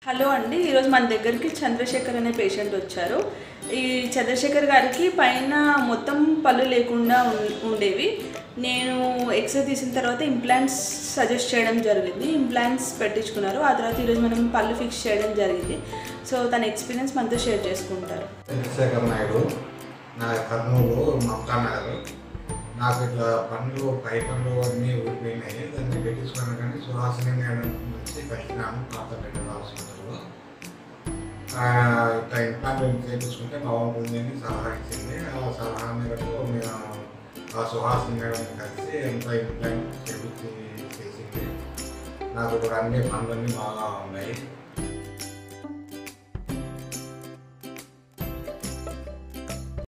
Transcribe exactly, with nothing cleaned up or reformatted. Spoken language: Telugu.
హలో అండి, ఈరోజు మన దగ్గరికి చంద్రశేఖర్ అనే పేషెంట్ వచ్చారు. ఈ చంద్రశేఖర్ గారికి పైన మొత్తం పళ్ళు లేకుండా ఉండేవి. నేను ఎక్స్రే తీసిన తర్వాత ఇంప్లాంట్స్ సజెస్ట్ చేయడం జరిగింది. ఇంప్లాంట్స్ పెట్టించుకున్నారు. ఆ తర్వాత ఈరోజు మనం పళ్ళు ఫిక్స్ చేయడం జరిగింది. సో తన ఎక్స్పీరియన్స్ మనతో షేర్ చేసుకుంటారు. చంద్రశేఖర్ నాయుడు, నా కర్నూలు మక్కానగర్. నాకు ఇట్లా పనులు పై పనులు అన్నీ ఊడిపోయినాయి. దాన్ని పెట్టించుకున్నాను కానీ సుహాసిని మేడం నుంచి కట్టినాను పాత డెంటల్ హాస్పిటల్లో. ఇట్లా ఇంప్లాంట్ చేయించుకుంటే బాగుంటుంది అని సలహా ఇచ్చింది. ఆ సలహా మేరకు మేము ఆ సుహాసిని మేడం కలిసి ఎంత ఇంప్లాంట్ చేయించి చేసింది. నాకు ఇప్పుడు అన్ని పనులన్నీ బాగా ఉన్నాయి.